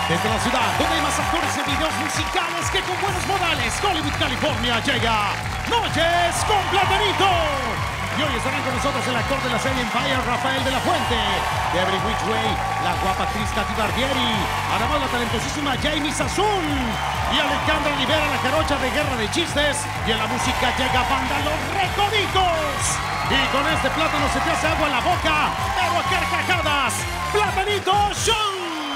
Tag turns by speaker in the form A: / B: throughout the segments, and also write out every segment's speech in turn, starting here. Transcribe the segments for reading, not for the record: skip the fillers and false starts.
A: Desde la ciudad donde hay más actores y videos musicales que con buenos modales, Hollywood, California, llega Noches con Platanito. Y hoy estarán con nosotros el actor de la serie Empire, Rafael de la Fuente, de Every Which Way, la guapa actriz Katy Barbieri, además la talentosísima Jamie Sazun y Alejandra Rivera, la jarocha de Guerra de Chistes. Y en la música llega Banda Los Recoditos. Y con este plátano se te hace agua en la boca, pero a carcajadas, Platanito Show.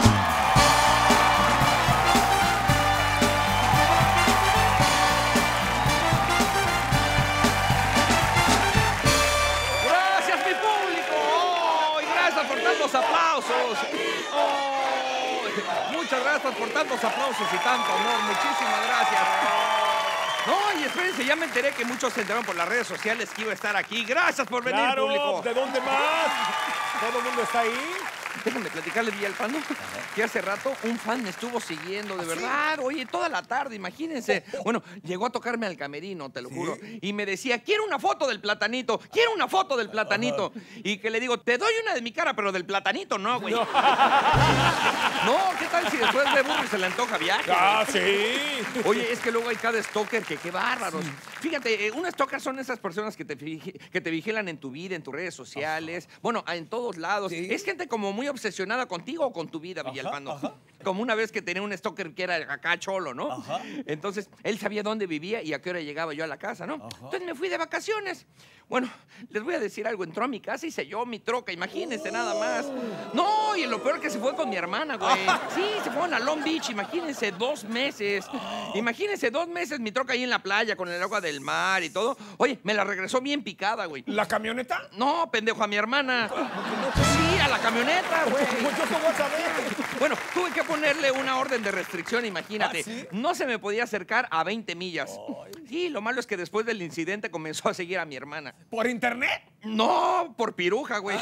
B: Tantos aplausos. Oh, muchas gracias por tantos aplausos y tanto amor. Muchísimas gracias. No, y espérense, ya me enteré que muchos se enteraron por las redes sociales que iba a estar aquí. Gracias por venir,
C: claro,
B: público.
C: ¿De dónde más? ¿Todo el mundo está ahí?
B: Déjenme platicarle, Villalpando, que hace rato un fan me estuvo siguiendo, de verdad. Oye, toda la tarde, imagínense. Bueno, llegó a tocarme al camerino, te lo juro. Y me decía, quiero una foto del Platanito, quiero una foto del Platanito. Y que le digo, te doy una de mi cara, pero del Platanito no, güey. No, ¿qué tal si después de burro y se le antoja viaje?
C: Ah, sí.
B: Oye, es que luego hay cada stalker que qué bárbaros. Sí. Fíjate, un stalker son esas personas que te vigilan en tu vida, en tus redes sociales, bueno, en todos lados. Sí. Es gente como muy obsesionada contigo o con tu vida, Villalpando. Como una vez que tenía un stalker que era acá cholo, ¿no? Ajá. Entonces, él sabía dónde vivía y a qué hora llegaba yo a la casa, ¿no? Ajá. Entonces me fui de vacaciones. Bueno, les voy a decir algo. Entró a mi casa y selló mi troca, imagínense nada más. No, y lo peor que se fue con mi hermana, güey. Sí, se fueron a Long Beach, imagínense, 2 meses. Imagínense, 2 meses mi troca ahí en la playa con el agua del mar y todo. Oye, me la regresó bien picada, güey.
C: ¿La camioneta?
B: No, pendejo, a mi hermana. Sí, a la camioneta, güey.
C: Yo cómo voy a saber.
B: Bueno, tuve que ponerle una orden de restricción, imagínate.
C: ¿Ah, sí?
B: No se me podía acercar a 20 millas. Ay. Sí, lo malo es que después del incidente comenzó a seguir a mi hermana.
C: ¿Por internet?
B: No, por piruja, güey.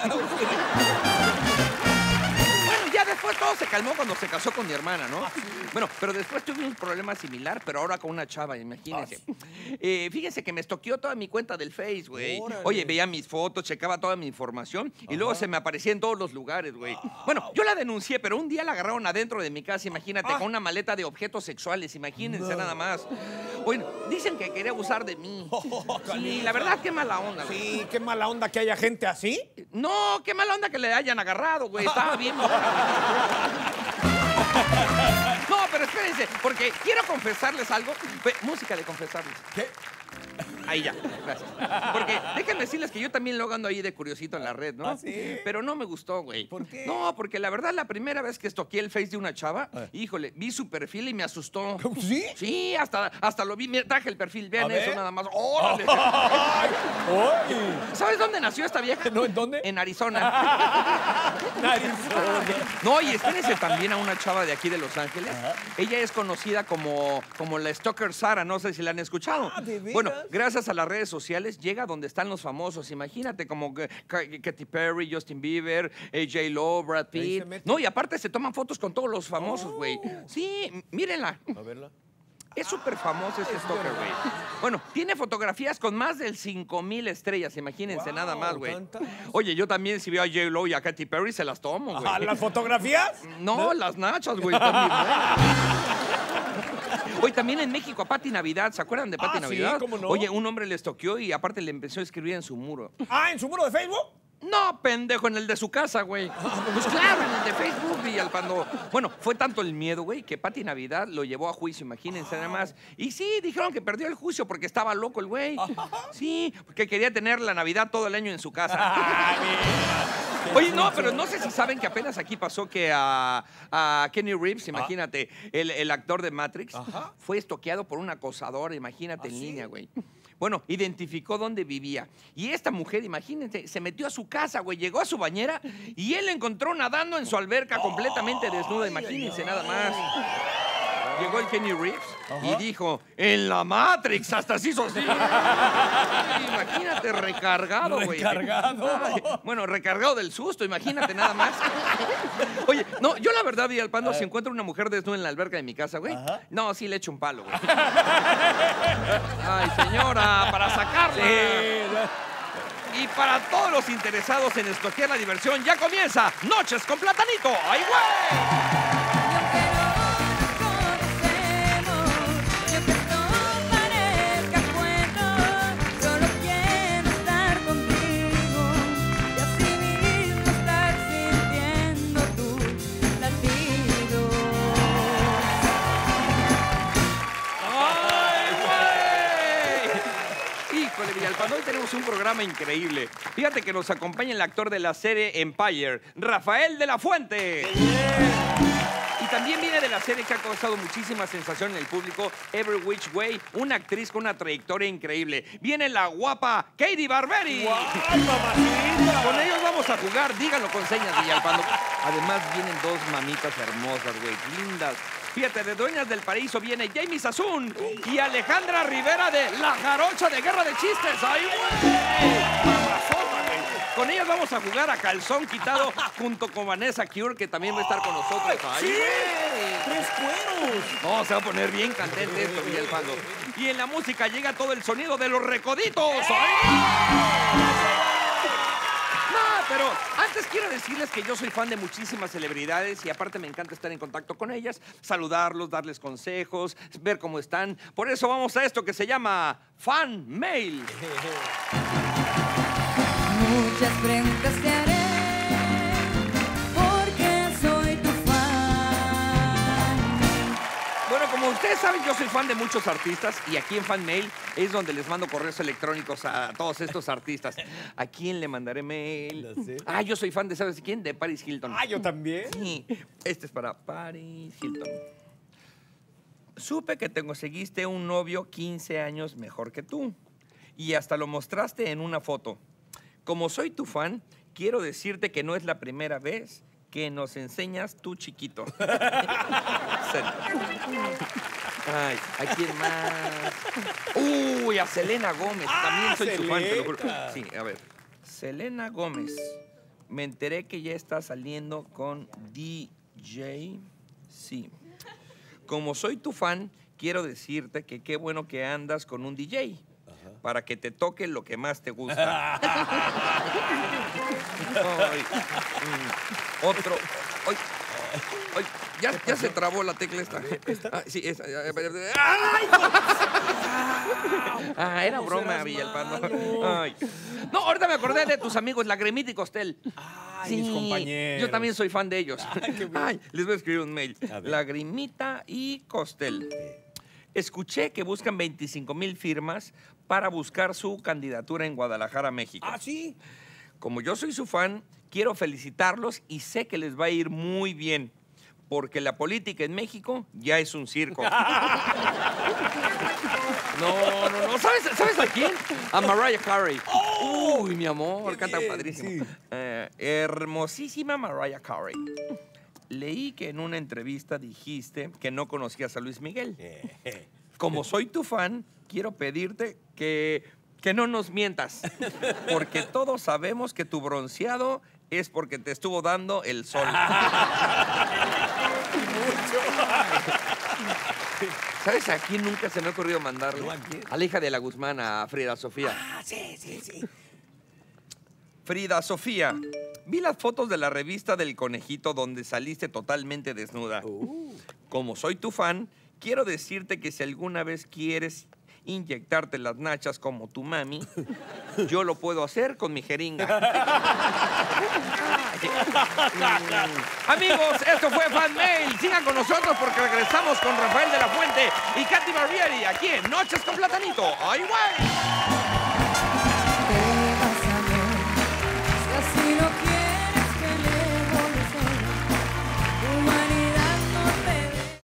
B: Bueno, ya después todo se calmó cuando se casó con mi hermana, ¿no? ¿Ah, sí? Bueno, pero después tuve un problema similar, pero ahora con una chava, imagínense. ¿Ah, sí? Fíjense que me estoqueó toda mi cuenta del Face, güey. Oye, veía mis fotos, checaba toda mi información y luego se me aparecía en todos los lugares, güey. Bueno, yo la denuncié, pero un día la agarraron adentro de mi casa, imagínate, con una maleta de objetos sexuales, imagínense nada más. Bueno, dicen que quería abusar de mí. Sí, la verdad, qué mala onda, güey.
C: Sí, qué mala onda que haya gente así.
B: No, qué mala onda que le hayan agarrado, güey. Estaba bien. No, pero espérense, porque quiero confesarles algo. Música de confesarles.
C: ¿Qué?
B: Ahí ya, gracias. Porque déjenme decirles que yo también lo ando ahí de curiosito en la red, ¿no?
C: ¿Ah, sí?
B: Pero no me gustó, güey.
C: ¿Por qué?
B: No, porque la verdad, la primera vez que estoqueé el Face de una chava, híjole, vi su perfil y me asustó.
C: ¿Sí?
B: Sí, hasta lo vi. Traje el perfil, vean eso nada más. ¡Órale! ¿Sabes dónde nació esta vieja?
C: No, ¿en dónde?
B: En Arizona. No, y espérense también a una chava de aquí de Los Ángeles. Ella es conocida como la Stalker Sara, no sé si la han escuchado.
C: ¿De veras?
B: Bueno, gracias a las redes sociales llega donde están los famosos. Imagínate, como Katy Perry, Justin Bieber, J-Lo, Brad Pitt. No, y aparte se toman fotos con todos los famosos, güey. Sí, mírenla.
C: A verla.
B: Es súper famoso este stalker, güey. Bueno, tiene fotografías con más de 5,000 estrellas, imagínense nada más, güey. Oye, yo también si veo a J-Lo y a Katy Perry se las tomo, güey.
C: ¿Las fotografías?
B: No, las nachas, güey. Oye, también en México a Pati Navidad, ¿se acuerdan de Pati Navidad?
C: Sí, ¿cómo no?
B: Oye, un hombre le estoqueó y aparte le empezó a escribir en su muro.
C: ¿En su muro de Facebook?
B: No, pendejo, en el de su casa, güey. Pues claro, en el de Facebook, Villalpando. Bueno, fue tanto el miedo, güey, que Pati Navidad lo llevó a juicio, imagínense nada más. Y sí, dijeron que perdió el juicio porque estaba loco el güey. Sí, porque quería tener la Navidad todo el año en su casa. Oye, no, pero no sé si saben que apenas aquí pasó que a Kenny Reeves, imagínate, el actor de Matrix, fue estoqueado por un acosador, imagínate, en línea, güey. Bueno, identificó dónde vivía. Y esta mujer, imagínense, se metió a su casa, güey, llegó a su bañera y él la encontró nadando en su alberca completamente desnuda, imagínense nada más. Llegó el Kenny Reeves y dijo, en la Matrix, hasta se hizo así. Ay, imagínate, recargado, güey.
C: ¿Recargado?
B: Bueno, recargado del susto, imagínate nada más. Oye, no, yo la verdad, Villalpando, si encuentro una mujer desnuda en la alberca de mi casa, güey, no, sí le echo un palo, güey. Ay, señora, para sacarla. Y para todos los interesados en escoger la diversión, ya comienza Noches con Platanito. ¡Ay, güey! programa increíble. Fíjate que nos acompaña el actor de la serie Empire, Rafael de la Fuente. Y también viene de la serie que ha causado muchísima sensación en el público, Every Which Way, una actriz con una trayectoria increíble. Viene la guapa Katy Barbieri.
C: ¡Ay, mamacita!
B: Con ellos vamos a jugar, díganlo con señas, Villalpando. Además vienen dos mamitas hermosas, güey, lindas. Fíjate, de Dueñas del Paraíso viene Jamie Sazún y Alejandra Rivera de La Jarocha de Guerra de Chistes. ¡Ay, güey! Mamazota, güey. Con ellas vamos a jugar a calzón quitado junto con Vanessa Cure, que también va a estar con nosotros. ¡Ay,
C: ¡Sí!
B: güey!
C: ¡Tres cueros!
B: No, se va a poner bien candente esto, Villalpando. Y en la música llega todo el sonido de los recoditos. ¡Ay! Pero antes quiero decirles que yo soy fan de muchísimas celebridades y aparte me encanta estar en contacto con ellas, saludarlos, darles consejos, ver cómo están. Por eso vamos a esto que se llama Fan Mail.
D: Muchas preguntas te haré, porque soy tu fan.
B: Bueno, como ustedes saben, yo soy fan de muchos artistas y aquí en Fan Mail es donde les mando correos electrónicos a todos estos artistas. ¿A quién le mandaré mail?
C: No sé.
B: Ah, yo soy fan de, ¿sabes quién? De Paris Hilton.
C: Ah, yo también.
B: Sí, este es para Paris Hilton. Supe que te conseguiste un novio 15 años mejor que tú y hasta lo mostraste en una foto. Como soy tu fan, quiero decirte que no es la primera vez que nos enseñas tú chiquito. Ay, ¿a quién más? Uy, a Selena Gómez. También soy su fan, te lo juro. Sí, a ver. Selena Gómez. Me enteré que ya está saliendo con DJ. Sí. Como soy tu fan, quiero decirte que qué bueno que andas con un DJ. Para que te toque lo que más te gusta. Ay, otro. Ay, ay, ya se trabó la tecla esta. Ah, sí, esa. ¡Ay! Ah, era broma, Villalpando. Ay. No, ahorita me acordé de tus amigos, Lagrimita y Costel.
C: Ay, mis compañeros.
B: Yo también soy fan de ellos. Ay, les voy a escribir un mail.
C: A ver.
B: Lagrimita y Costel. Escuché que buscan 25,000 firmas para buscar su candidatura en Guadalajara, México.
C: Ah, sí.
B: Como yo soy su fan, quiero felicitarlos y sé que les va a ir muy bien, porque la política en México ya es un circo. No. ¿Sabes a quién? A Mariah Carey. Uy, mi amor,
C: Qué
B: canta
C: bien,
B: padrísimo.
C: sí.
B: Hermosísima Mariah Carey. Leí que en una entrevista dijiste que no conocías a Luis Miguel. Como soy tu fan, quiero pedirte que no nos mientas, porque todos sabemos que tu bronceado es porque te estuvo dando el sol. ¿Sabes a quién nunca se me ha ocurrido mandarle?
C: No, ¿a quién?
B: A la hija de la Guzmán, a Frida Sofía.
C: Ah, sí, sí, sí.
B: Frida Sofía, vi las fotos de la revista del conejito donde saliste totalmente desnuda. Como soy tu fan, quiero decirte que si alguna vez quieres inyectarte las nachas como tu mami, yo lo puedo hacer con mi jeringa. Amigos, esto fue Fan Mail. Sigan con nosotros porque regresamos con Rafael de la Fuente y Katy Barbieri aquí en Noches con Platanito. ¡Ay, güey!
D: ¿Qué vas a ver? Si así no quieres que le moleste, tu humanidad no te ve.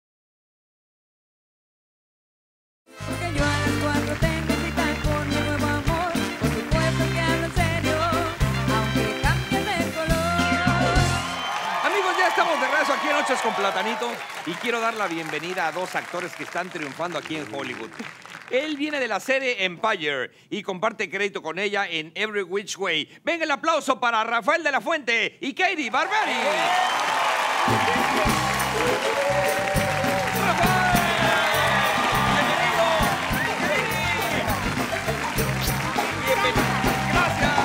D: Porque yo a las 4 tengo cita con mi nuevo amor. Por supuesto que hablo en serio, aunque cambie de color.
B: Amigos, ya estamos de regreso aquí en Noches con Platanito y quiero dar la bienvenida a dos actores que están triunfando aquí en Hollywood. Él viene de la serie Empire y comparte crédito con ella en Every Which Way. Venga el aplauso para Rafael de la Fuente y Katy Barbieri. ¡Rafael! ¡Bienvenido! ¡Bienvenido! ¡Gracias!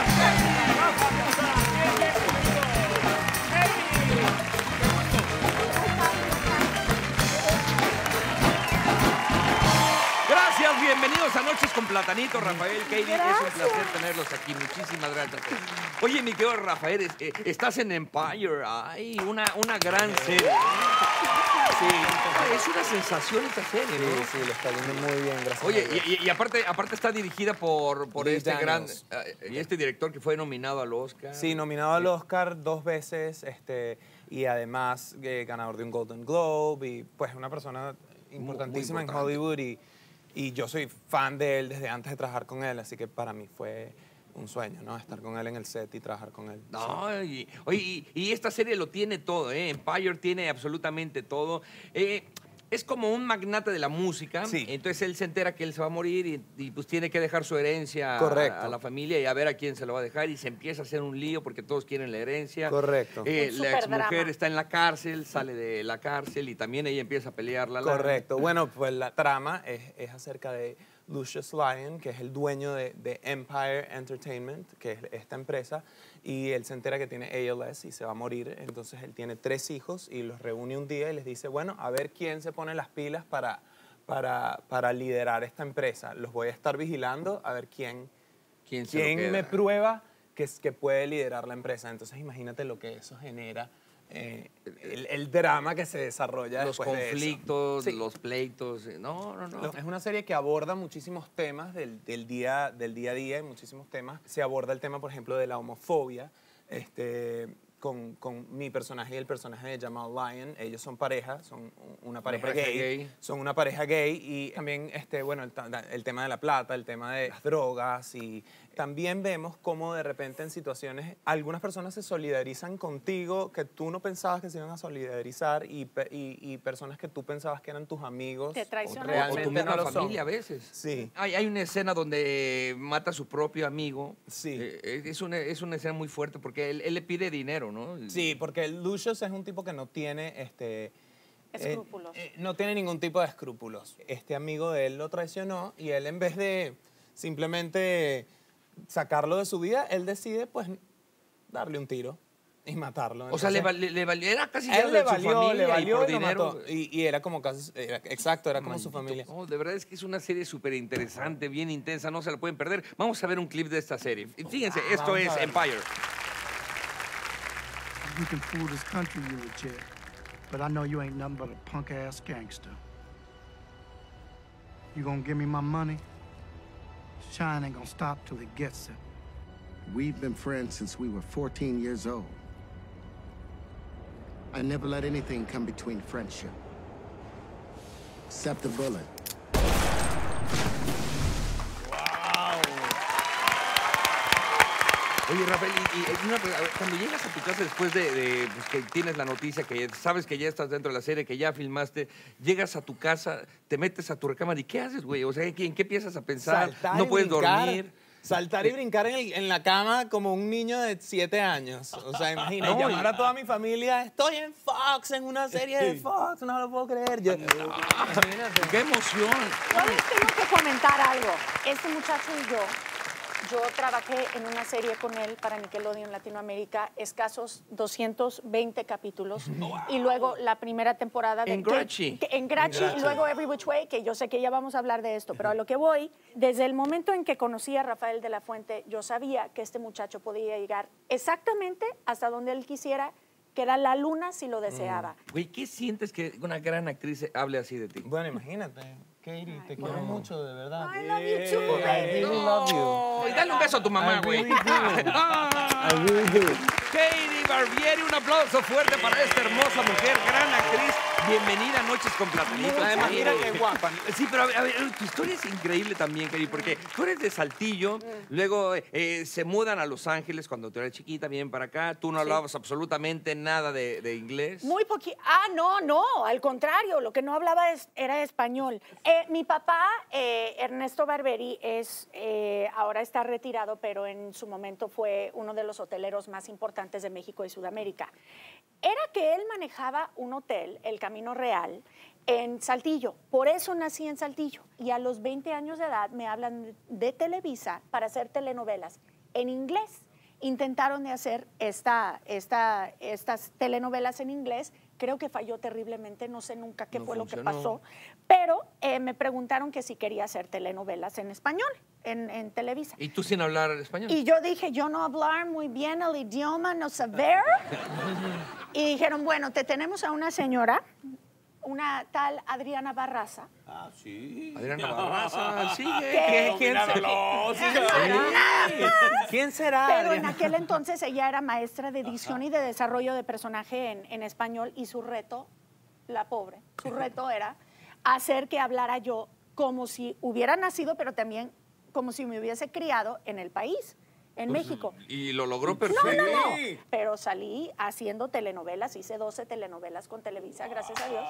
B: Gracias, bienvenidos a Noches con Platanito, Rafael, Katy. Es un placer tenerlos aquí. Muchísimas gracias. Oye, mi querido Rafael, estás en Empire. Ay, una gran serie.
E: Sí,
B: Es una sensación esta serie, ¿no?
E: sí, le está yendo muy bien, gracias.
B: Oye,
E: a Dios.
B: y aparte está dirigida por
E: Lee
B: este gran
E: Daniels.
B: y este director que fue nominado al Oscar.
E: Sí, nominado al Oscar 2 veces, y además ganador de un Golden Globe, y pues una persona importantísima en
B: importante.
E: Hollywood, y yo soy fan de él desde antes de trabajar con él, así que para mí fue un sueño, ¿no? Estar con él en el set y trabajar con él.
B: No, oye, y esta serie lo tiene todo, ¿eh? Empire tiene absolutamente todo. Es como un magnate de la música.
E: Sí.
B: Entonces él se entera que él se va a morir y pues tiene que dejar su herencia
E: Correcto.
B: a la familia y a ver a quién se lo va a dejar. Y se empieza a hacer un lío porque todos quieren la herencia.
E: Correcto.
D: Un
B: La exmujer
D: superdrama.
B: está en la cárcel, sale de la cárcel y también ella empieza a pelear la lana.
E: Correcto. Bueno, pues la trama es acerca de Lucius Lyon, que es el dueño de Empire Entertainment, que es esta empresa, y él se entera que tiene ALS y se va a morir. Entonces él tiene 3 hijos y los reúne un día y les dice, bueno, a ver quién se pone las pilas para liderar esta empresa. Los voy a estar vigilando a ver quién
B: ¿Quién se lo queda?
E: me prueba que puede liderar la empresa. Entonces imagínate lo que eso genera, el drama que se desarrolla
B: Los
E: después de eso.
B: conflictos,
E: Sí.
B: los pleitos. No.
E: Es una serie que aborda muchísimos temas del día a día, muchísimos temas. Se aborda el tema, por ejemplo, de la homofobia, con mi personaje y el personaje de Jamal Lyon. Ellos son pareja, son una pareja gay. Son una pareja gay y también, bueno, el tema de la plata, el tema de las drogas, y también vemos cómo de repente en situaciones algunas personas se solidarizan contigo que tú no pensabas que se iban a solidarizar, y personas que tú pensabas que eran tus amigos
D: Te traicionan.
B: O
E: realmente
B: tu misma
E: no lo son.
B: familia a veces.
E: Sí.
B: Hay una escena donde mata a su propio amigo.
E: Sí.
B: Es una escena muy fuerte porque él le pide dinero, ¿no?
E: Sí, porque el Lucius es un tipo que no tiene
D: Escrúpulos.
E: no tiene ningún tipo de escrúpulos. Este amigo de él lo traicionó y él, en vez de simplemente sacarlo de su vida, él decide pues darle un tiro y matarlo.
B: O sea,
E: Entonces,
B: le valió, era casi
E: él le
B: de su
E: valió,
B: familia
E: le valió
B: y por
E: y lo
B: dinero.
E: mató. Y era como casi, exacto, era como su familia.
B: No, de verdad es que es una serie súper interesante, bien intensa, no se la pueden perder. Vamos a ver un clip de esta serie. Fíjense, esto
E: vamos
B: es
E: a ver.
B: Empire.
F: You can fool this country you legit, but I know you ain't nothing but a punk-ass gangster. You gonna give me my money? Shine ain't gonna stop till he gets it.
G: We've been friends since we were 14 years old. I never let anything come between friendship. Except the bullet.
B: Oye, Rafael, cuando llegas a tu casa después de pues, que tienes la noticia, que sabes que ya estás dentro de la serie, que ya filmaste, llegas a tu casa, te metes a tu recámara y ¿qué haces, güey? O sea, ¿en qué empiezas a pensar?
E: Saltar
B: No
E: y
B: puedes
E: brincar.
B: dormir.
E: Saltar y brincar en la cama como un niño de 7 años. O sea, imagina,
B: No,
E: llamar a toda mi familia, estoy en Fox, en una serie de Fox, no lo puedo creer. Imagínate.
B: ¡Qué emoción!
D: Yo les tengo que comentar algo. Este muchacho y yo trabajé en una serie con él para Nickelodeon Latinoamérica, escasos 220 capítulos. Y luego la primera temporada de
B: En Grachi.
D: en Grachi, y luego Every Which Way, que yo sé que ya vamos a hablar de esto, pero a lo que voy, desde el momento en que conocí a Rafael de la Fuente, yo sabía que este muchacho podía llegar exactamente hasta donde él quisiera, que era la luna si lo deseaba.
B: Güey, ¿qué sientes que una gran actriz hable así de ti?
E: Bueno, imagínate, Katie, te quiero mucho, de verdad.
D: I love you too,
E: I
D: baby.
E: really love you.
B: Y dale un beso a tu mamá,
E: I
B: güey.
E: really do. I really do.
B: Katie Barbieri, un aplauso fuerte para esta hermosa mujer, gran actriz. Bienvenida a Noches con Platanito.
E: Además, mira qué guapa.
B: Sí, pero a ver, tu historia es increíble también, Katie, porque tú eres de Saltillo, luego se mudan a Los Ángeles cuando tú eras chiquita, vienen para acá, tú no hablabas absolutamente nada de inglés.
D: Muy poquito. No, al contrario, lo que no hablaba era español. Mi papá, Ernesto Barbieri, ahora está retirado, pero en su momento fue uno de los hoteleros más importantes de México y Sudamérica. Era que él manejaba un hotel, el Camino Real, en Saltillo. Por eso nací en Saltillo. Y a los 20 años de edad me hablan de Televisa para hacer telenovelas en inglés. Intentaron de hacer estas telenovelas en inglés. Creo que falló terriblemente, no sé nunca qué
B: No
D: fue
B: funcionó.
D: lo que pasó. Pero me preguntaron que si quería hacer telenovelas en español, en Televisa.
B: ¿Y tú sin hablar español?
D: Y yo dije, yo no hablar muy bien el idioma, no saber. Y dijeron, bueno, te tenemos a una señora una tal Adriana Barraza.
C: Ah, sí.
B: Adriana Barraza, sigue. ¿Quién
E: ¿Quién será?
D: Pero en aquel entonces ella era maestra de edición y de desarrollo de personaje en español y su reto, la pobre, su reto era hacer que hablara yo como si hubiera nacido, pero también como si me hubiese criado en el país, en México.
B: Y lo logró perfecto.
D: No. Pero salí haciendo telenovelas, hice 12 telenovelas con Televisa, gracias a Dios.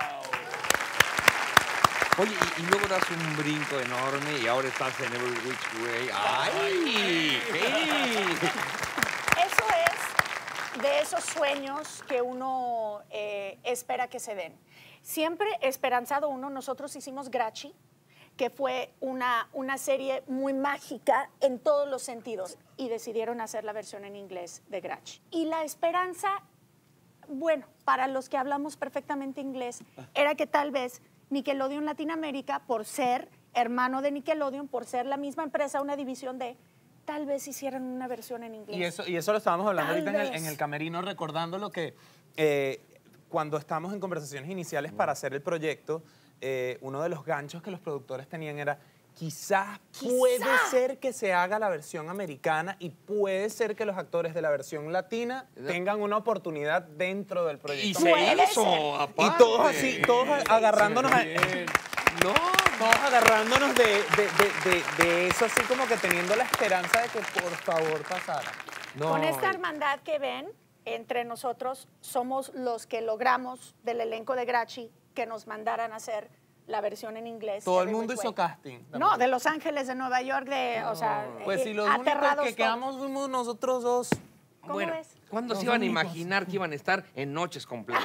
B: Oye, y luego das un brinco enorme y ahora estás en Every Which Way. ¡Ay! ¡Hey!
D: Eso es de esos sueños que uno espera que se den. Siempre esperanzado uno, nosotros hicimos Grachi, que fue una serie muy mágica en todos los sentidos, y decidieron hacer la versión en inglés de Grachi. Y la esperanza, bueno, para los que hablamos perfectamente inglés, era que tal vez Nickelodeon Latinoamérica, por ser hermano de Nickelodeon, por ser la misma empresa, una división de, tal vez hicieran una versión en inglés.
E: Y eso lo estábamos hablando
D: Tal
E: ahorita
D: vez.
E: en el camerino, recordando lo que cuando estamos en conversaciones iniciales para hacer el proyecto, uno de los ganchos que los productores tenían era, quizás puede ser que se haga la versión americana y puede ser que los actores de la versión latina tengan una oportunidad dentro del proyecto.
B: Y se hizo, aparte.
E: Y todos así, todos agarrándonos
B: No,
E: todos agarrándonos de eso, así como que teniendo la esperanza de que por favor pasara.
B: no.
D: Con esta hermandad que ven, entre nosotros somos los que logramos del elenco de Grachi que nos mandaran a hacer la versión en inglés.
E: Todo el
D: Every
E: mundo
D: Which
E: hizo
D: Way.
E: casting.
D: No, de Los Ángeles, de Nueva York, o sea,
E: Pues si los únicos
D: aterrados
E: que
D: todos.
E: quedamos fuimos nosotros dos.
D: ¿Cómo
B: Bueno,
D: ves?
B: ¿cuándo
E: Los
B: se iban a
E: únicos.
B: imaginar que iban a estar en noches completas?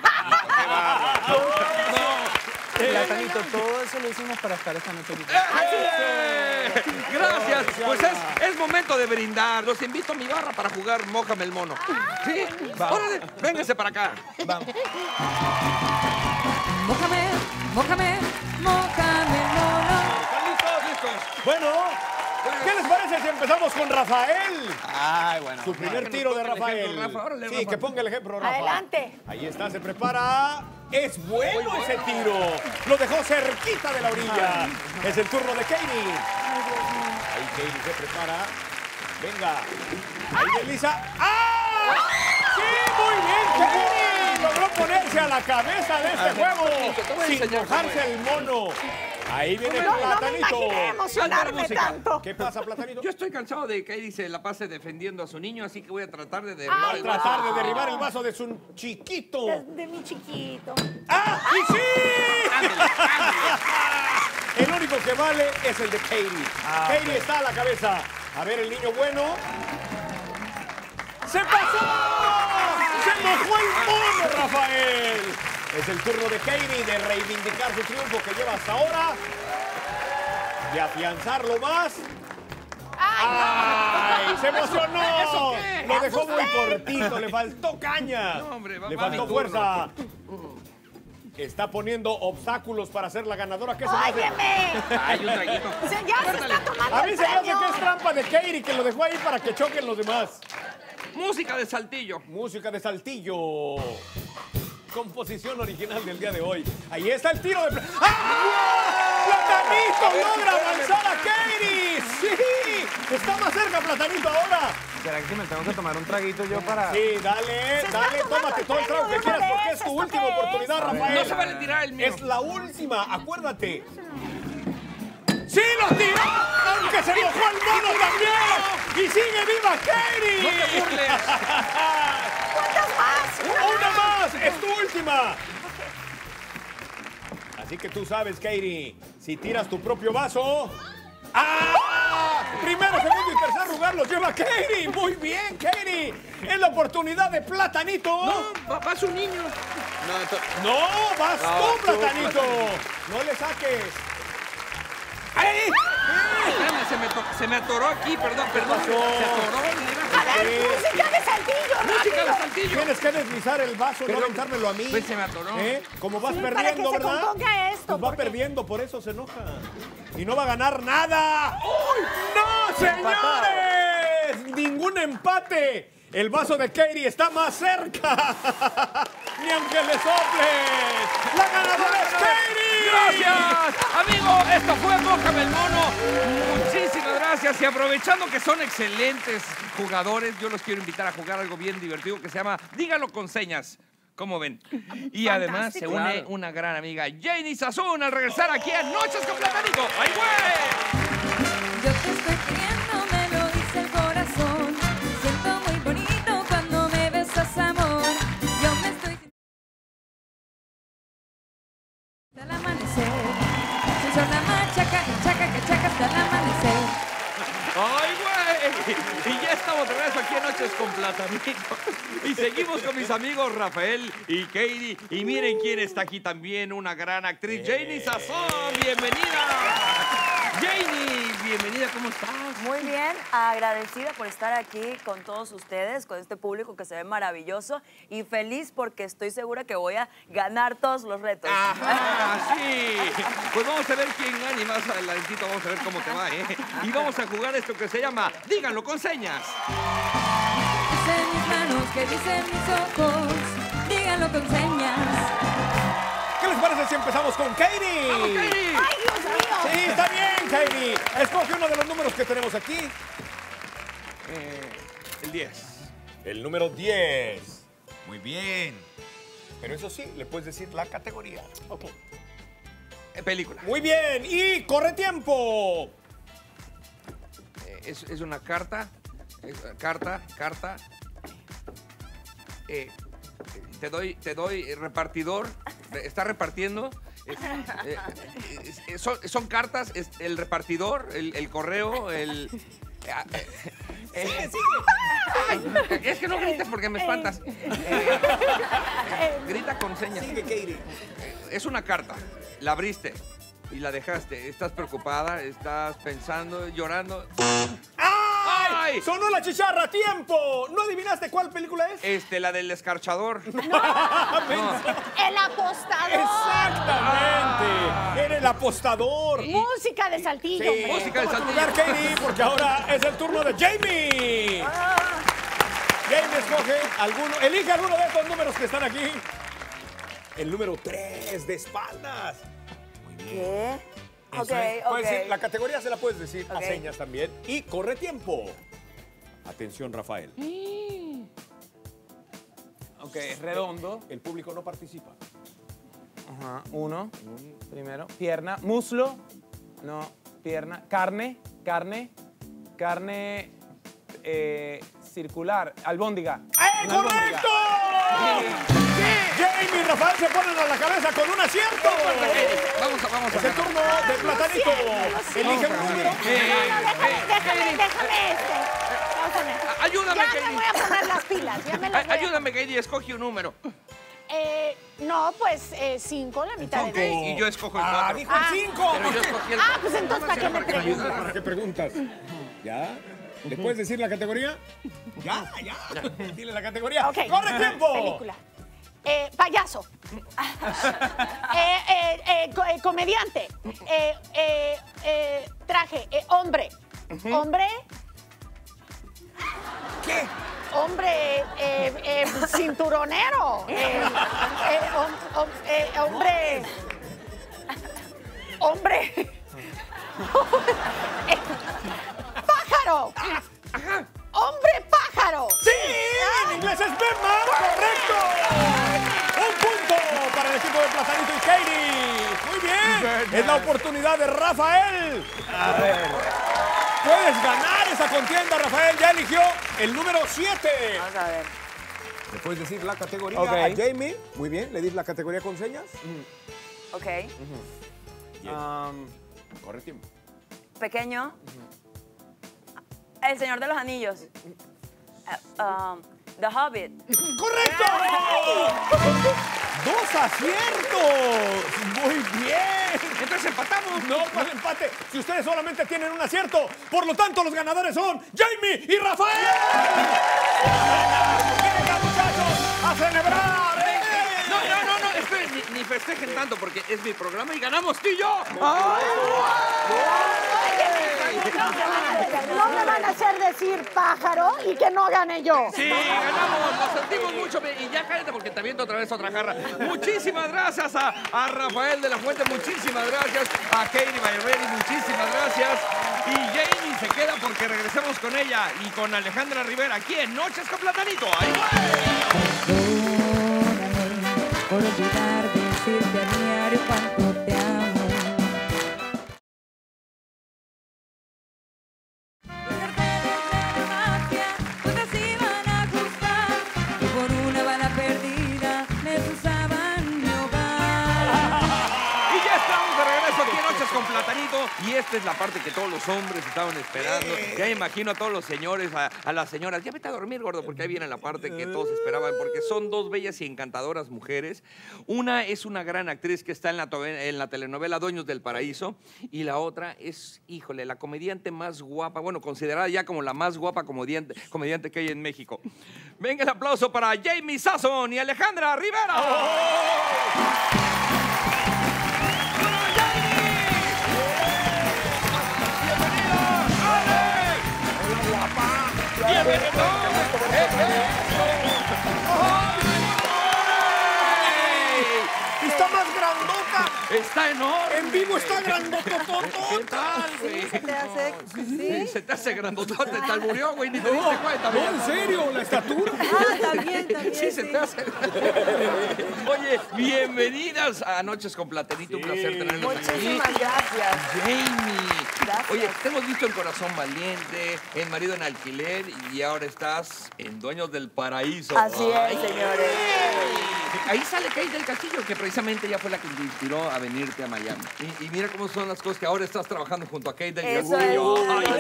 E: Platanito, todo eso lo hicimos para estar esta noche.
B: Gracias. Pues es momento de brindar. Los invito a mi barra para jugar Mójame el mono. ¿Sí? Órale, vénganse para acá.
E: Vamos.
H: Mójame, mójame, mójame, mono.
C: ¿Están listos? Listos. Bueno, ¿qué les parece si empezamos con Rafael?
E: Ay, bueno.
C: Su primer
B: que nos
C: tiro de
B: ponga el
C: Rafael.
B: ejemplo, Rafa. Órale,
C: Sí,
B: Rafa.
C: que ponga el ejemplo, Rafa.
D: Adelante.
C: Ahí está, se prepara. Es bueno ese tiro. Lo dejó cerquita de la orilla. Es el turno de Katie. Ahí Katie se prepara. Venga. Ahí desliza. ¡Ah! ¡Sí! Muy bien, Katie. Logró ponerse a la cabeza de este juego
B: te voy a
C: sin
B: enseñar cómo
C: mojarse el mono. Ahí viene
D: No me
C: Platanito.
D: imaginé emocionarme
B: música.
D: tanto.
C: ¿Qué pasa, Platanito?
B: Yo estoy cansado de que Katie se la pase defendiendo a su niño, así que voy a tratar de
D: Ay,
B: derribar
C: Va a
B: el
C: tratar
B: vaso.
C: de derribar el vaso de su chiquito.
D: De mi chiquito.
C: ¡Ah! ¡Y sí! El único que vale es el de Katie. Katie está a la cabeza. A ver, el niño bueno. ¡Se pasó! ¡Se mojó el mono, Rafael! Es el turno de Katie de reivindicar su triunfo que lleva hasta ahora. De afianzarlo más. ¡Ay! ¡Se emocionó!
B: ¿Eso qué?
C: Lo dejó muy cortito, le faltó caña.
B: No, hombre, va
C: le
B: mi
C: faltó
B: turno.
C: fuerza. Está poniendo obstáculos para ser la ganadora. ¿Qué se me hace?
D: ¡Óyeme!
B: Ay, un traguito.
D: Ya se está tomando
C: A mí
D: el
C: se me hace
D: premio.
C: que es trampa de Katie, que lo dejó ahí para que choquen los demás.
B: Música de Saltillo.
C: Música de Saltillo. Composición original del día de hoy. Ahí está el tiro de... ¡Ah! ¡Platanito logra avanzar a Katie! ¡Sí! Está más cerca Platanito ahora.
E: ¿Será que me tengo que tomar un traguito yo para...?
C: Sí, dale,
D: está
C: dale,
D: tomando
C: tómate
D: el
C: todo el trago que
D: premio de
C: quieras
D: una
C: porque
D: vez,
C: es tu
D: ¿esto
C: última
D: qué es?
C: oportunidad, Rafael.
B: No se vale tirar el mío.
C: Es la última, acuérdate. ¡Sí, lo tiró! ¡Aunque se mojó el mono también! ¡Y sigue viva Katie!
B: No te burles.
D: ¿Cuántas más?
C: ¡Una más! ¡Es tu última! Así que tú sabes, Katie, si tiras tu propio vaso... ¡Ah! Primero, segundo y tercer lugar los lleva Katie. Muy bien, Katie. Es la oportunidad de Platanito.
B: No, va su niño.
C: No, vas tú, Platanito. No le saques. ¡Ay!
B: Espérame, se me atoró aquí, perdón.
C: pasó?
B: Se atoró,
D: A ver,
C: Sí,
D: música de Saltillo,
B: música de
D: rápido.
B: Saltillo.
C: Tienes que deslizar el vaso, no
B: Perdón.
C: aventármelo a mí.
B: Pues se me atoró.
C: Como vas
D: Sí, para
C: perdiendo,
D: que se
C: ¿verdad?
D: componga esto,
C: Pues va
D: porque-
C: perdiendo, por eso se enoja. Y no va a ganar nada. ¡Uy! ¡No, señores! ¡Ningún empate! El vaso de Katie está más cerca. Ni aunque le soples. ¡La ganadora es Katie!
B: gracias! Amigo, esto fue Mójame el Mono. Muchísimas gracias. Y aprovechando que son excelentes jugadores, yo los quiero invitar a jugar algo bien divertido que se llama Dígalo con señas. ¿Cómo ven? Y además se une una gran amiga, Janie Sazón, al regresar aquí a Noches con Platanito. ¡Ay, güey!
H: Yo te estoy pidiendo, me lo dice el corazón. Siento muy bonito cuando me besas, amor. Yo me estoy hasta el amanecer. Se hizo la machaca, cachaca hasta el amanecer.
B: ¡Ay, güey! Y ya estamos de regreso aquí en Noches con Platanito. Y seguimos con mis amigos Rafael y Katie. Y miren quién está aquí también, una gran actriz, Janie Sazón. ¡Bienvenida! Janie, bienvenida, ¿cómo estás?
I: Muy bien, agradecida por estar aquí con todos ustedes, con este público que se ve maravilloso y feliz porque estoy segura que voy a ganar todos los retos.
B: ¡Ajá! ¡Sí! Pues vamos a ver quién gana y más adelantito vamos a ver cómo te va, ¿eh? Y vamos a jugar esto que se llama Díganlo con señas.
H: Dicen mis manos, que dicen mis ojos. Díganlo con señas.
C: ¿Qué les parece si empezamos con Katie?
B: ¡Vamos, Katie!
D: ¡Ay, Dios mío!
C: Sí, está bien, Katie. Escoge uno de los números que tenemos aquí.
B: El 10.
C: El número 10. Muy bien. Pero eso sí, le puedes decir la categoría.
D: Ok.
B: Película.
C: Muy bien. Y corre tiempo.
B: Es una carta. Carta. Te doy repartidor. Está repartiendo. Son cartas, el repartidor, el correo, el... Es que no grites porque me espantas. Grita con señas.
C: Sigue, Katie.
B: Es una carta. La abriste y la dejaste. Estás preocupada, estás pensando, llorando.
C: ¡Ay! ¡Sonó la chicharra! ¡Tiempo! ¿No adivinaste cuál película es?
B: La del escarchador.
D: El apostador.
C: ¡Exactamente! Era el apostador.
D: Música de Saltillo.
C: Sí,
D: hombre.
B: música de Saltillo.
C: Lugar, Katie, porque ahora es el turno de Jamie. Jamie escoge alguno, elige alguno de estos números que están aquí. El número 3 de espaldas. Muy bien.
I: ¿Qué?
C: Eso
I: Ok,
C: es. Puedes
I: ok.
C: decir, la categoría se la puedes decir a
I: Ok.
C: señas también. Y corre tiempo. Atención, Rafael.
E: Ok, es redondo.
C: El público no participa.
E: Ajá, uno. Primero. Pierna. Muslo. No, pierna. Carne. Circular. Albóndiga. Una albóndiga.
C: ¡Correcto! Jamie y Rafael se ponen a la cabeza con un acierto.
B: Vamos a
C: Es el turno de Platanito. Elige un número.
D: Déjame
B: Ayúdame,
D: Ya me
B: Katie.
D: voy a poner las pilas. Ya me las voy a
B: Ayúdame, Katie, escoge un número.
D: No, pues 5, la mitad
B: Ok,
D: de 10.
B: y yo escojo el 4.
C: Dijo el 5.
B: Pero yo escogí el
D: Ah,
B: 4.
D: pues entonces, ¿para qué me preguntas?
C: ¿Para qué preguntas? ¿Ya? ¿Le puedes decir la categoría? Ya. Dile la categoría.
D: Ok.
C: ¡Corre tiempo!
D: Película. Payaso. Comediante. Traje. Hombre. Hombre.
C: ¿Qué?
D: Hombre. Cinturonero. Hombre. Hombre. Pájaro. Hombre pájaro.
C: ¡Sí! En inglés es Batman. ¡Correcto! Un punto para el equipo de Platanito y Katie. Muy bien. Es la oportunidad de Rafael. A ver. Puedes ganar esa contienda, Rafael. Ya eligió el número 7.
I: Vamos a ver.
C: ¿Le puedes decir la categoría
E: Ok.
C: a Jamie? Muy bien. ¿Le dices la categoría con señas?
I: Ok.
C: Corre tiempo.
I: Pequeño. El Señor de los Anillos. The Hobbit.
C: ¡Correcto! ¡2 aciertos! ¡Muy bien!
B: Entonces empatamos.
C: No, para el empate. Si ustedes solamente tienen un acierto, por lo tanto, los ganadores son Jamie y Rafael. ¡Venga, muchachos! ¡A celebrar!
B: No, esperen, ni festejen tanto porque es mi programa y ganamos tú y yo.
D: Oye, No me van a hacer decir pájaro y que no gane yo.
B: Sí, ganamos, lo sentimos mucho. Y ya cállate porque te aviento otra vez otra jarra. Muchísimas gracias a Rafael de la Fuente, muchísimas gracias a Katie Barberry, muchísimas gracias. Y Jamie se queda porque regresamos con ella y con Alejandra Rivera aquí en Noches con Platanito. ¡Ahí va!
H: Perdóname por olvidar decirte a diario cuánto te amo.
B: Con Platanito, y esta es la parte que todos los hombres estaban esperando. Ya imagino a todos los señores, a las señoras. Ya vete a dormir, gordo, porque ahí viene la parte que todos esperaban, porque son dos bellas y encantadoras mujeres. Una es una gran actriz que está en la telenovela Dueños del Paraíso, y la otra es, híjole, la comediante más guapa, bueno, considerada ya como la más guapa comediante que hay en México. Venga el aplauso para Jamie Sasson y Alejandra Rivera. ¡Oh!
C: ¡Está más grandota!
B: ¡Está enorme!
C: ¡En vivo está grandotototota!
B: ¿Qué tal, güey?
I: ¿Se te hace? ¿Sí?
B: Se te hace grandotota, te alburió, güey, ni te diste cuenta.
C: No, ¿en serio? ¿La estatura?
I: Ah, también.
B: Sí, se te hace. Oye, bienvenidas a Noches con Platanito. Un placer tenerlos aquí.
I: Muchísimas gracias.
B: Jamie.
I: Gracias.
B: Oye, te hemos visto en Corazón Valiente, en Marido en Alquiler, y ahora estás en Dueños del Paraíso.
I: Así es, señores.
B: Ahí sale Kate del Castillo, que precisamente ella fue la que te inspiró a venirte a Miami. Y mira cómo son las cosas, que ahora estás trabajando junto a Kate del Castillo.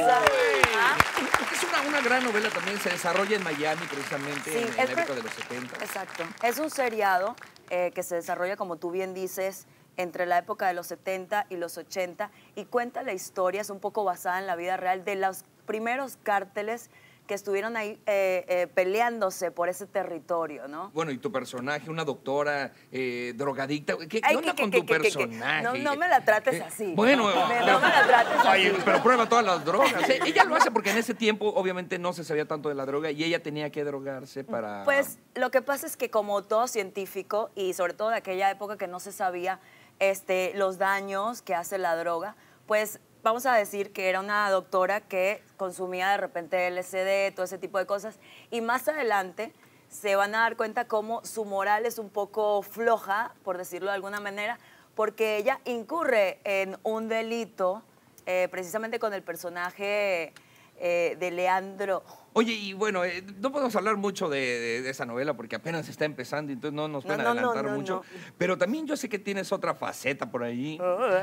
B: Es una gran novela también, se desarrolla en Miami precisamente,
I: Sí,
B: en la época de los 70.
I: Exacto. Es un seriado que se desarrolla, como tú bien dices, entre la época de los 70 y los 80 y cuenta la historia, es un poco basada en la vida real, de los primeros cárteles que estuvieron ahí peleándose por ese territorio, ¿no?
B: Bueno, y tu personaje, una doctora drogadicta. ¿Qué onda con tu personaje?
I: No me la trates así.
B: Bueno,
I: no me la trates así.
B: Pero prueba todas las drogas. Ella lo hace porque en ese tiempo obviamente no se sabía tanto de la droga y ella tenía que drogarse para...
I: Pues lo que pasa es que como todo científico y sobre todo de aquella época que no se sabía los daños que hace la droga, pues vamos a decir que era una doctora que consumía de repente LSD, todo ese tipo de cosas, y más adelante se van a dar cuenta cómo su moral es un poco floja, por decirlo de alguna manera, porque ella incurre en un delito precisamente con el personaje de Leandro.
B: Oye, y bueno, no podemos hablar mucho de esa novela porque apenas está empezando y entonces no nos pueden adelantar mucho. Pero también yo sé que tienes otra faceta por ahí.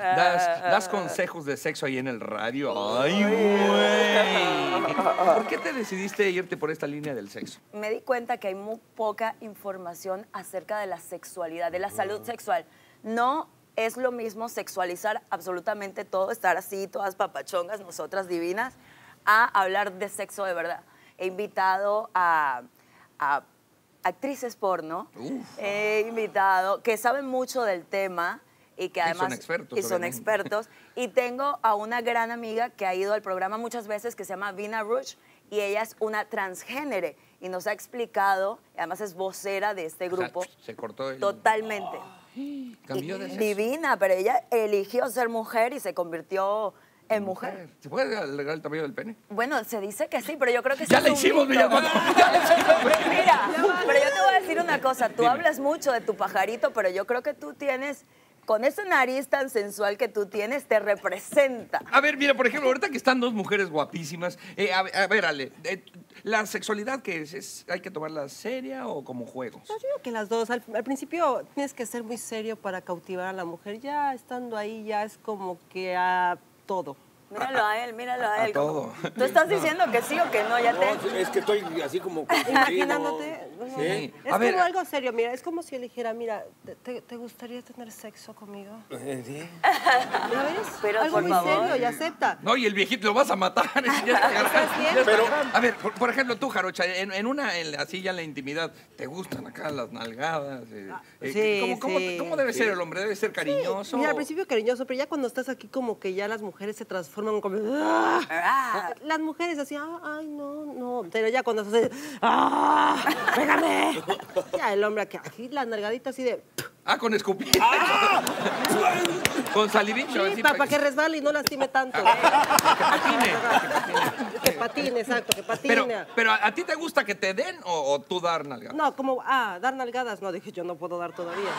B: Das consejos de sexo ahí en el radio. ¡Ay, güey! ¿Por qué te decidiste irte por esta línea del sexo?
I: Me di cuenta que hay muy poca información acerca de la sexualidad, de la salud sexual. No es lo mismo sexualizar absolutamente todo, estar así, todas papachongas, nosotras divinas, a hablar de sexo de verdad. He invitado a actrices porno, he invitado que saben mucho del tema y que además
B: son expertos.
I: Y tengo a una gran amiga que ha ido al programa muchas veces que se llama Vina Rush y ella es una transgénere y nos ha explicado, además es vocera de este grupo.
B: O sea, se cortó el...
I: Totalmente.
B: Cambió de sexo.
I: Divina, pero ella eligió ser mujer y se convirtió en mujer.
B: ¿Se puede alargar el tamaño del pene?
I: Bueno, se dice que sí, pero yo creo que
B: ya le hicimos, Mira,
I: pero yo te voy a decir una cosa. Tú hablas mucho de tu pajarito, pero yo creo que tú tienes, con esa nariz tan sensual que tú tienes, te representa.
B: A ver, mira, por ejemplo, ahorita que están dos mujeres guapísimas, a ver, Ale, ¿la sexualidad qué es? ¿Hay que tomarla seria o como juegos?
J: Yo digo que las dos. Al principio tienes que ser muy serio para cautivar a la mujer. Ya estando ahí, ya es como que a todo.
I: Míralo a él, míralo a él.
B: Todo.
I: ¿Tú estás diciendo que sí o que no? Ya
C: No, es que estoy así como...
J: Imaginándote.
B: Sí.
J: Es
B: A ver,
J: como algo serio, mira, es como si él dijera, mira, ¿te gustaría tener sexo conmigo?
C: Sí.
J: ¿Ya ves?
I: Pero,
J: algo
I: por
J: muy
I: favor.
J: serio, y acepta.
B: no, y el viejito lo vas a matar. Ya está grande,
J: bien.
B: ya está
C: Pero-
B: grande. A ver, por ejemplo, tú, Jarocha, así ya en la intimidad, ¿te gustan acá las nalgadas?
J: Sí,
B: ¿Cómo debe ser el hombre? ¿Debe ser cariñoso?
J: Mira, al principio cariñoso, pero ya cuando estás aquí como que ya las mujeres se transforman como...
I: Ah.
J: Las mujeres así, ay, no. Pero ya cuando se ¡pégame! Ya el hombre aquí, la nalgadita así de...
B: Ah, con escupir. Con salivicho.
J: Sí,
B: así,
J: para que resbale y no lastime tanto. Que patine, exacto, que patine.
B: Pero ¿a ti te gusta que te den o tú dar nalgadas?
J: No, como, dar nalgadas. No, dije, yo no puedo dar todavía.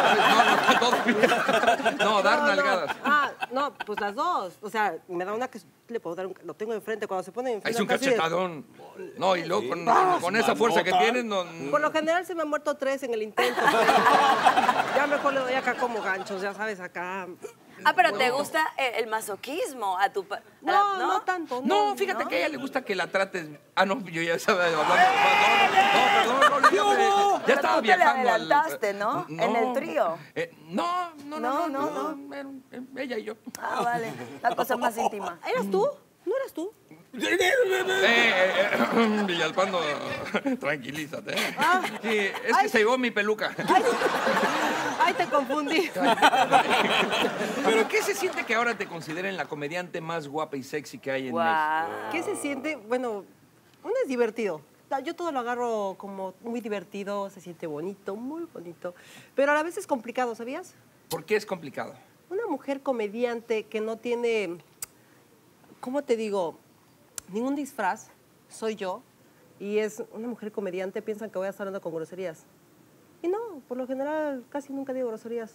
B: No, dar nalgadas.
J: No, pues las dos. O sea, me da una que le puedo dar, lo tengo enfrente. Cuando se pone enfrente...
B: Es un
J: casi de-
B: cachetadón. No, y luego con esa fuerza que tienes, no...
J: Por lo general se me han muerto 3 en el intento. Pero ya mejor le doy acá como ganchos, ya sabes, acá.
I: Pero ¿te gusta el masoquismo a tu
J: No tanto.
B: No, fíjate que a ella le gusta que la trates... Ah, no, yo ya estaba hablando... No, perdón. Ya estaba
I: tú te le
B: viajando
I: adelantaste, ¿no? En el trío.
B: No. Ella y yo.
I: Vale. La cosa más íntima.
J: ¿Eras tú? ¿No eras tú?
B: Villalpando, tranquilízate. Sí, es que se llevó mi peluca.
J: Ay, te confundí.
B: Pero ¿qué se siente que ahora te consideren la comediante más guapa y sexy que hay en México?
J: ¿Qué se siente? Bueno, uno es divertido. Yo todo lo agarro como muy divertido, se siente bonito, muy bonito. Pero a la vez es complicado, ¿sabías?
B: ¿Por qué es complicado?
J: Una mujer comediante que no tiene, ¿cómo te digo? Ningún disfraz, soy yo, y es una mujer comediante, piensan que voy a estar hablando con groserías. Y no, por lo general casi nunca digo groserías.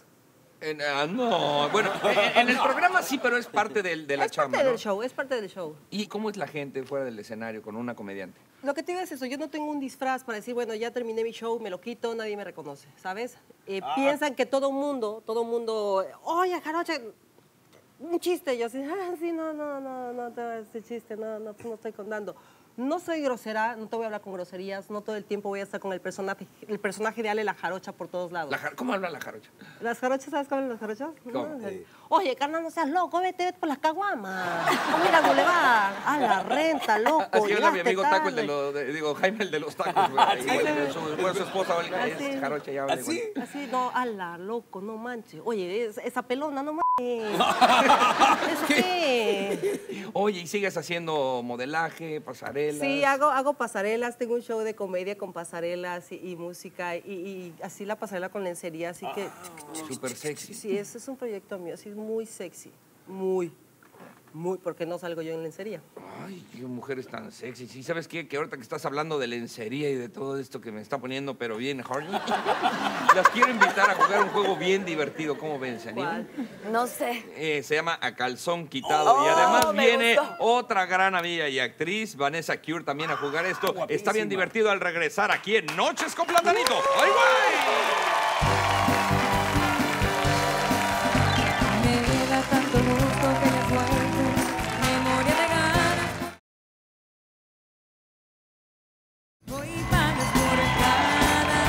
B: No, bueno, en el programa sí, pero es parte de la chamba,
J: Es parte del
B: ¿no?
J: show, es parte del show.
B: ¿Y cómo es la gente fuera del escenario con una comediante?
J: Lo que te digo es eso, yo no tengo un disfraz para decir, bueno, ya terminé mi show, me lo quito, nadie me reconoce, ¿sabes? Piensan que todo mundo, oye, Jarocha, un chiste, yo así, sí, no, ese chiste, no estoy contando. No soy grosera, no te voy a hablar con groserías, no todo el tiempo voy a estar con el personaje de Ale la Jarocha por todos lados.
B: ¿Cómo habla la Jarocha?
J: ¿Las jarochas, sabes cómo hablan las jarochas?
B: ¿Cómo?
J: No, oye, carnal, no seas loco, vete por las caguamas. Mira, Boulevard, a la renta, loco.
B: Así habla mi
J: llegaste
B: amigo Taco,
J: tarde.
B: Jaime, el de los tacos, güey. Su esposa, es Jarocha, ya habla igual.
J: Así, no, ala, loco, no manches. Oye, esa pelona, no manches. ¿Eso qué?
B: Oye, ¿y sigues haciendo modelaje, pasarelas?
J: Sí, hago pasarelas, tengo un show de comedia con pasarelas y música y así la pasarela con lencería, así que...
B: Súper sexy.
J: Sí, ese es un proyecto mío, sí, muy sexy, muy, porque no salgo yo en lencería.
B: Ay, qué mujeres tan sexy. Sí, ¿sabes qué? Que ahorita que estás hablando de lencería y de todo esto que me está poniendo, pero bien hard, las quiero invitar a jugar un juego bien divertido. ¿Cómo ven? ¿Se animan?
I: No sé.
B: Se llama A Calzón Quitado. Y además
I: me
B: viene
I: gustó.
B: otra gran amiga y actriz, Vanessa Cure, también a jugar esto. Está bien divertido al regresar aquí en Noches con Platanito. ¡Ay, güey!
H: Me da tanto gusto que hayas vuelto, memoria de ganas. Hoy pagas por entrada.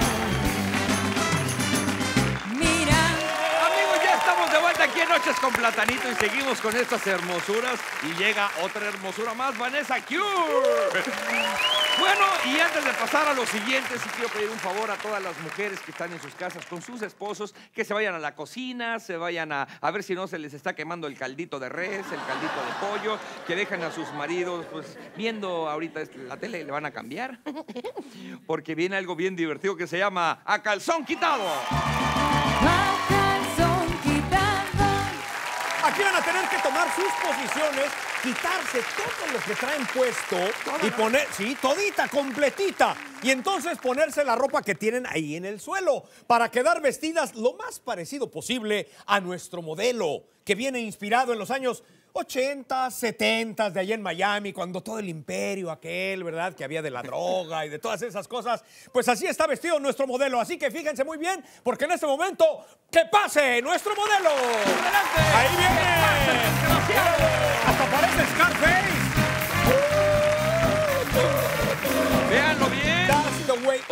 H: Mira.
B: Amigos, ya estamos de vuelta aquí en Noches con Platanito y seguimos con estas hermosuras. Y llega otra hermosura más, Vanessa Cure. Bueno, y antes de pasar a lo siguiente, sí quiero pedir un favor a todas las mujeres que están en sus casas con sus esposos, que se vayan a la cocina, se vayan a ver si no se les está quemando el caldito de res, el caldito de pollo, que dejan a sus maridos, pues, viendo ahorita la tele, le van a cambiar, porque viene algo bien divertido que se llama A Calzón Quitado.
H: A calzón quitado.
C: Aquí van a tener que tomar sus posiciones, quitarse todo lo que traen puesto y poner, sí, todita, completita. Y entonces ponerse la ropa que tienen ahí en el suelo para quedar vestidas lo más parecido posible a nuestro modelo, que viene inspirado en los años 80, 70 de allá en Miami, cuando todo el imperio aquel, ¿verdad? Que había de la droga y de todas esas cosas. Pues así está vestido nuestro modelo. Así que fíjense muy bien, porque en este momento, ¡que pase nuestro modelo!
B: ¡Adelante!
C: ¡Ahí viene! ¡Hasta parece Scarface!
B: ¡Véanlo bien!
C: That's the way.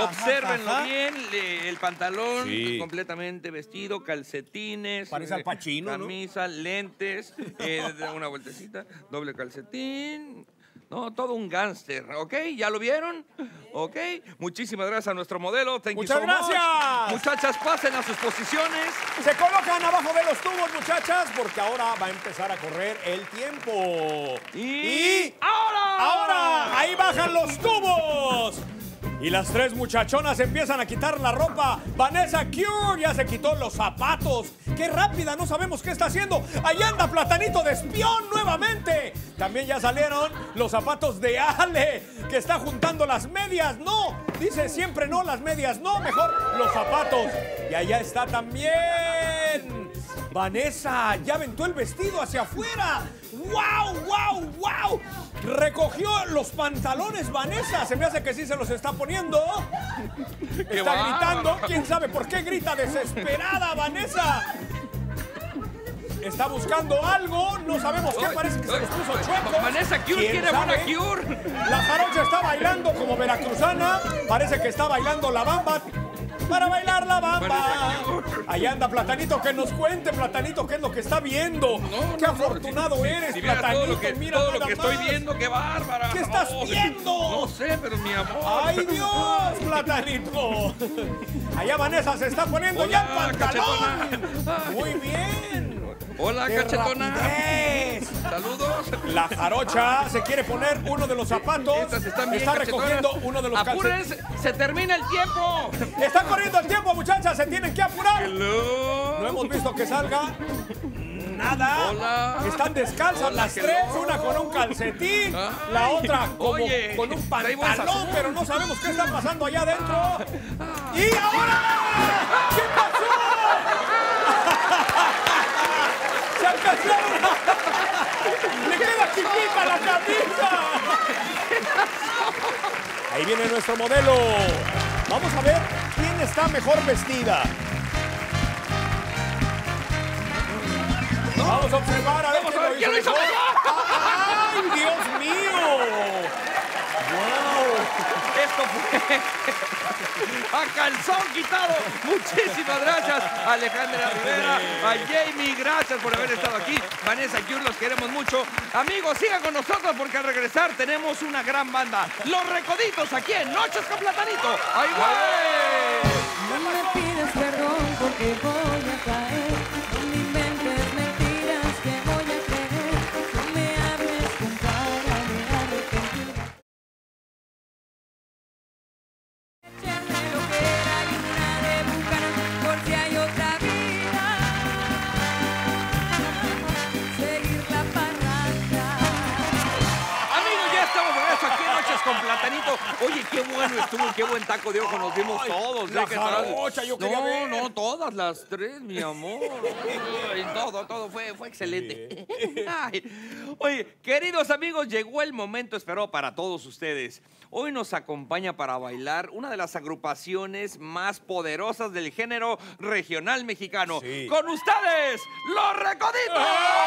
B: Obsérvenlo bien, el pantalón
C: Sí.
B: completamente vestido, calcetines.
C: Parece Al Pacino, ¿no?
B: camisa, lentes, una vueltecita, doble calcetín. No, todo un gángster, ¿ok? ¿Ya lo vieron? ¿Ok? Muchísimas gracias a nuestro modelo. Thank
C: ¡Muchas
B: you so much.
C: gracias!
B: Muchachas, pasen a sus posiciones.
C: Se colocan abajo de los tubos, muchachas, porque ahora va a empezar a correr el tiempo.
B: Y ¡ahora!
C: ¡Ahora! ¡Ahí bajan los tubos! Y las tres muchachonas empiezan a quitar la ropa. Vanessa Cure ya se quitó los zapatos. ¡Qué rápida! No sabemos qué está haciendo. Ahí anda Platanito de espión nuevamente. También ya salieron los zapatos de Ale, que está juntando las medias. No, dice siempre no, las medias no, mejor los zapatos. Y allá está también Vanessa, ya aventó el vestido hacia afuera. ¡Wow, wow, wow! Recogió los pantalones, Vanessa. Se me hace que sí se los está poniendo. Está gritando. ¿Quién sabe por qué grita desesperada, Vanessa? Está buscando algo. No sabemos qué. Parece que se los puso chuecos.
B: Vanessa Cure
C: ¿Quién
B: quiere
C: sabe?
B: buena cure.
C: La jarocha está bailando como veracruzana. Parece que está bailando la bamba. Para bailar la bamba. Allá anda Platanito, que nos cuente, Platanito, qué es lo que está viendo. Qué afortunado eres,
B: Si vieras
C: Platanito.
B: todo lo que,
C: Mira
B: todo lo
C: nada
B: que estoy
C: más.
B: viendo, qué bárbara.
C: ¿Qué estás
B: No,
C: viendo?
B: No sé, pero mi amor.
C: ¡Ay, Dios, Platanito! Allá Vanessa se está poniendo ya el pantalón.
B: Cachetona.
C: Muy bien.
B: Hola,
C: ¡Qué
B: cachetona.
C: rapidez!
B: Saludos.
C: La jarocha se quiere poner uno de los zapatos.
B: Estas están bien,
C: está
B: cachetonas.
C: recogiendo uno de los
B: Apúrense, se termina el tiempo.
C: Está corriendo el tiempo, muchachas. Se tienen que apurar.
B: Hello.
C: No hemos visto que salga nada.
B: Hola.
C: Están descalzas
B: Hola,
C: las
B: hello.
C: tres. Una con un calcetín.
B: Ay.
C: La otra como
B: Oye,
C: con un
B: trae bolsas.
C: pantalón. Pero no sabemos qué está pasando allá adentro. ¡Y ahora! ¿Qué pasó? ¡Se alcanzaron! ¡Le queda chiquita la camisa! Ahí viene nuestro modelo. Vamos a ver quién está mejor vestida. Vamos a observar a ver
B: Vamos a ver quién lo hizo
C: mejor.
B: mejor.
C: ¡Ay, Dios mío! ¡Wow!
B: Esto fue a calzón quitado. Muchísimas gracias a Alejandra Rivera, a Jamie, gracias por haber estado aquí. Vanessa Cure, los queremos mucho. Amigos, sigan con nosotros porque al regresar tenemos una gran banda. Los Recoditos aquí en Noches con Platanito. ¡Ahí va!
H: No me pidas perdón porque voy a caer. No me inventes mentiras que voy a creer. No me hables con cara de arrepentida. Echarme lo que era y una de buscar por si hay otra vida. Seguir la parranda.
B: Amigos, ya estamos de regreso aquí en Noches con Platanito. Oye, qué bueno estuvo, qué buen taco de ojo nos dimos
C: Ay,
B: todos.
C: la
B: ¿Qué tal?
C: jarocha, yo quería ver.
B: No, todas las tres, mi amor. Ay, todo fue excelente. Ay. Oye, queridos amigos, llegó el momento esperado para todos ustedes. Hoy nos acompaña para bailar una de las agrupaciones más poderosas del género regional mexicano.
C: Sí.
B: Con ustedes, Los Recoditos.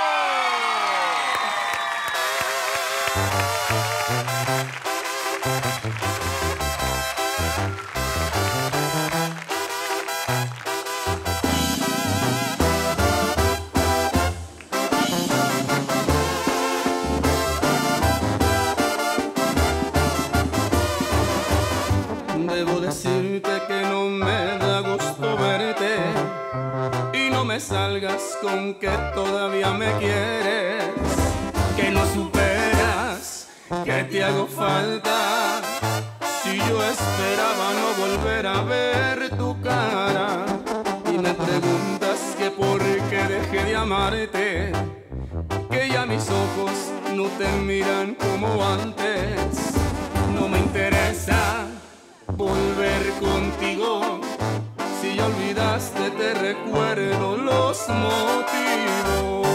K: Debo decirte que no me da gusto verte y no me salgas con que todavía me quieres, que no superas, que te hago falta. Si yo esperaba no volver a ver tu cara y me preguntas que por qué dejé de amarte, que ya mis ojos no te miran como antes. No me interesa volver contigo. Si ya olvidaste, te recuerdo los motivos.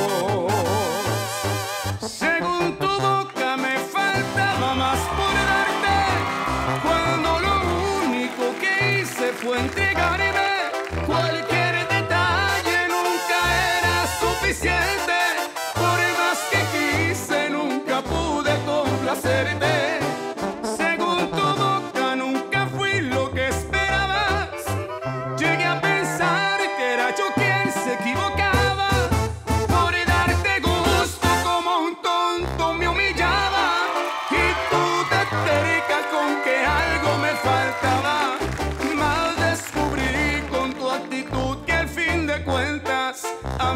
K: Según tu boca me faltaba más por darte, cuando lo único que hice fue entregarme. Cualquier detalle nunca era suficiente. Por más que quise, nunca pude complacerte. Según tu boca nunca fui lo que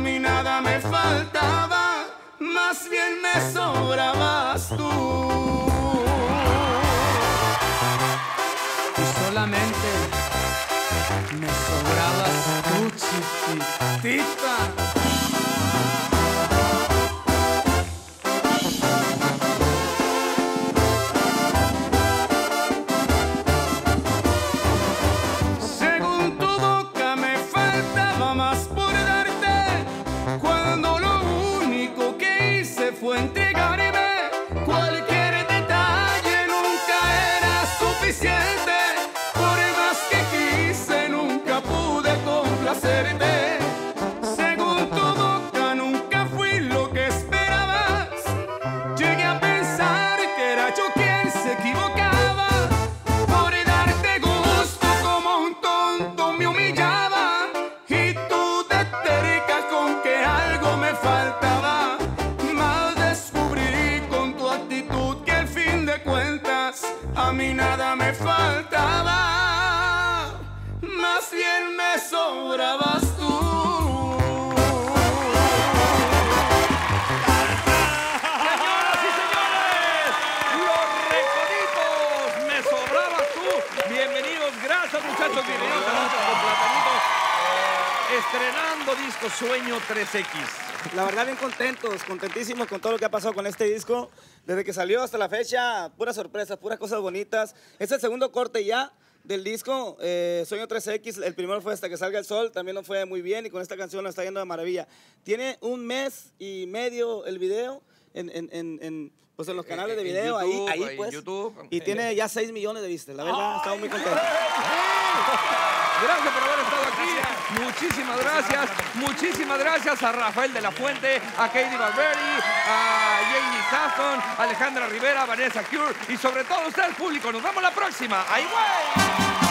K: mí nada me faltaba, más bien me sobrabas tú. Y solamente me sobrabas tú, chiquitita. Según tu boca me faltaba más por darte, cuando lo único que hice fue entregarme. Cualquier detalle nunca era suficiente, por más que quise nunca pude complacerte. Según tu boca nunca fui lo que esperabas, llegué a pensar que era yo quien se equivocaba. Por darte gusto como un tonto me humillaba, y tú te terca con que algo me faltaba. Mal descubrí con tu actitud que al fin de cuentas a mí nada me faltaba, más bien me sobrabas tú.
B: Señoras y señores, los Recoditos, me sobrabas tú. Bienvenidos, gracias muchachos, bienvenidos a Noches con Platanitos. Estrenando disco Sueño 3X.
L: La verdad, bien contentos, contentísimos con todo lo que ha pasado con este disco. Desde que salió hasta la fecha, puras sorpresas, puras cosas bonitas. Es el segundo corte ya del disco, Sueño 3X. El primero fue Hasta que salga el sol, también nos fue muy bien y con esta canción nos está yendo de maravilla. Tiene 1 mes y medio el video pues en los canales de video,
B: YouTube,
L: ahí pues.
B: YouTube.
L: Y tiene ya 6 millones de vistas. La verdad, estamos muy contentos.
B: Gracias por haber estado aquí. Muchísimas gracias. Muchísimas gracias a Rafael de la Fuente, a Katie Barberi, a Jamie Sasson, a Alejandra Rivera, a Vanessa Cure y sobre todo a ustedes, público. Nos vemos la próxima. ¡Ay, güey!